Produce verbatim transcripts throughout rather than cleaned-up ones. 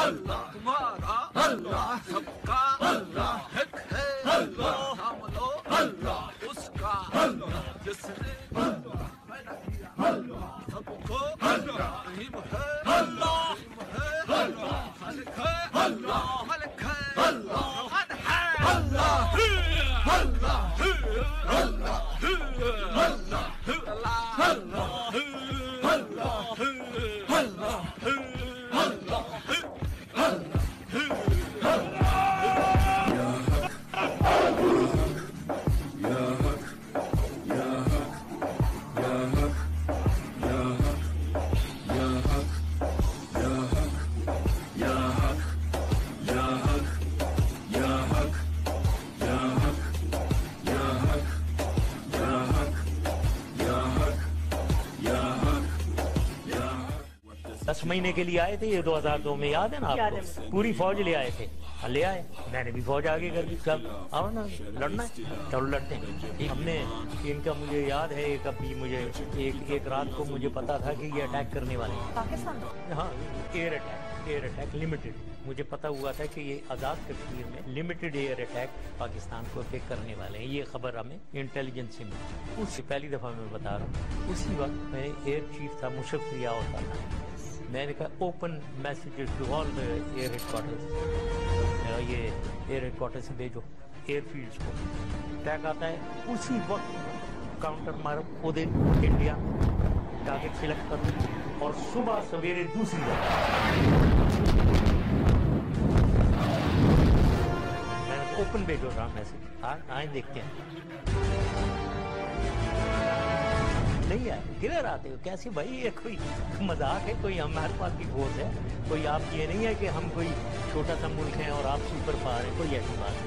अल्लाह तुम्हारा अल्लाह सबका अल्लाह एक है अल्लाह नाम लो अल्लाह उसका अल्लाह जिसने पैदा किया अल्लाह सबको अल्लाह रहीम है अल्लाह है अल्लाह खालिक है अल्लाह मालिक है अल्लाह अहद है अल्लाह अल्लाह अल्लाह अल्लाह अल्लाह दस महीने के लिए आए थे ये दो हजार दो में, याद है ना आपको? पूरी फौज ले आए थे, ले आए, मैंने भी फौज आगे कर दी। कब आओ ना लड़ना है चलो लड़ते हैं। हमने इनका मुझे याद है एक अभी मुझे एक एक रात को मुझे पता था कि ये अटैक करने वाले हैं पाकिस्तान। हाँ air attack, air attack limited, मुझे पता हुआ था कि ये आज़ाद कश्मीर में लिमिटेड एयर अटैक पाकिस्तान को अटैक करने वाले हैं। ये खबर हमें इंटेलिजेंस से मिली। उससे पहली दफ़ा मैं बता रहा हूँ, उसी वक्त मैं एयर चीफ था, मुशर्रफ रिया होता था, मैंने कहा open messages to all the air headquarters, ये एयर हेडक्वार्टर से भेजो एयरफील्ड्स को। अटैक आता है उसी वक्त काउंटर मारो वो दिन इंडिया टारगेट सिलेक्ट करो और सुबह सवेरे दूसरी मैंने ओपन भेजो रहा मैसेज। आज आए देखते हैं नहीं है किधर आते हो कैसे भाई, ये कोई मजाक है? कोई हमारे पास की फोर्स है, कोई आप ये नहीं है कि हम कोई छोटा सा मुल्क है और आप सुपर पावर है, कोई ऐसी बात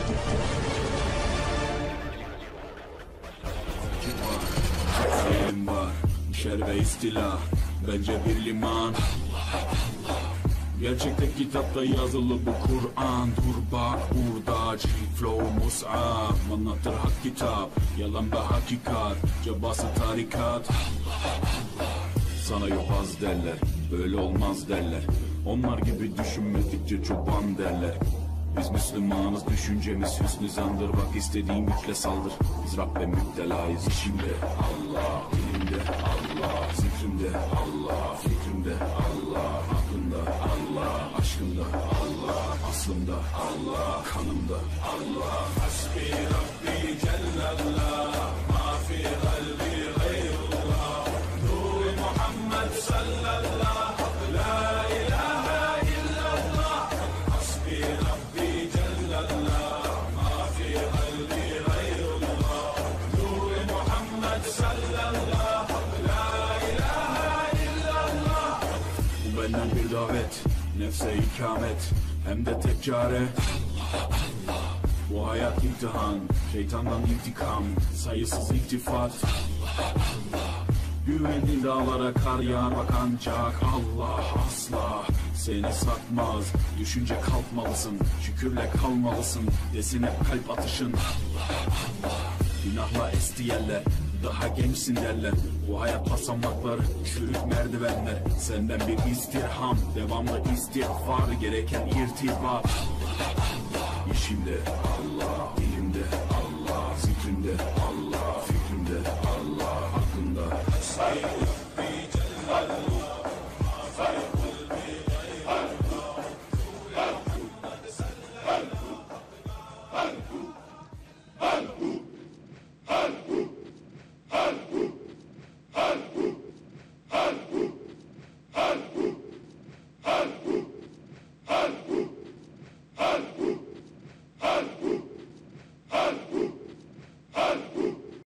नहीं। Gerçekte kitapta yazılı bu Kur'an. Dur bak burada flow mus'ab, anlatır hak kitap, yalan ve hakikat, cabası tarikat. Sana yok az derler, böyle olmaz derler, onlar gibi düşünmedikçe çoban derler. Biz Müslümanız, düşüncemiz hüsnü zandır, bak istediğin güçle saldır. Biz Rabbe müptelayız, işimde Allah, dilimde Allah, zikrimde Allah, fikrimde Allah, aklımda Allah, aşkımda Allah, aslımda Allah, kanımda Allah. Hasbi Rabbi Cellallah, ma fi kalbi gayrullah, Nur Muhammed sallallahu, la ilahe illallah. Hasbi Rabbi Cellallah, ma fi kalbi gayrullah, Nur Muhammed sallallahu, la ilahe illallah. Bu benden bir davet, nefse ikamet, hem de tek çare Allah Allah. Bu hayat imtihan, şeytandan intikam, sayısız iltifat Allah Allah. Güvenli dağlara kar yağar bak ancak Allah asla seni satmaz. Düşünce kalkmalısın, şükürle kalmalısın, desin hep kalp atışın Allah Allah. Günahla esti yerler, daha gençsin derler, bu hayat basamakları, çürük merdivenler. Senden bir istirham, devamlı istiğfar, gereken irtibat Allah Allah. İşimde Allah, dilimde Allah, zikrimde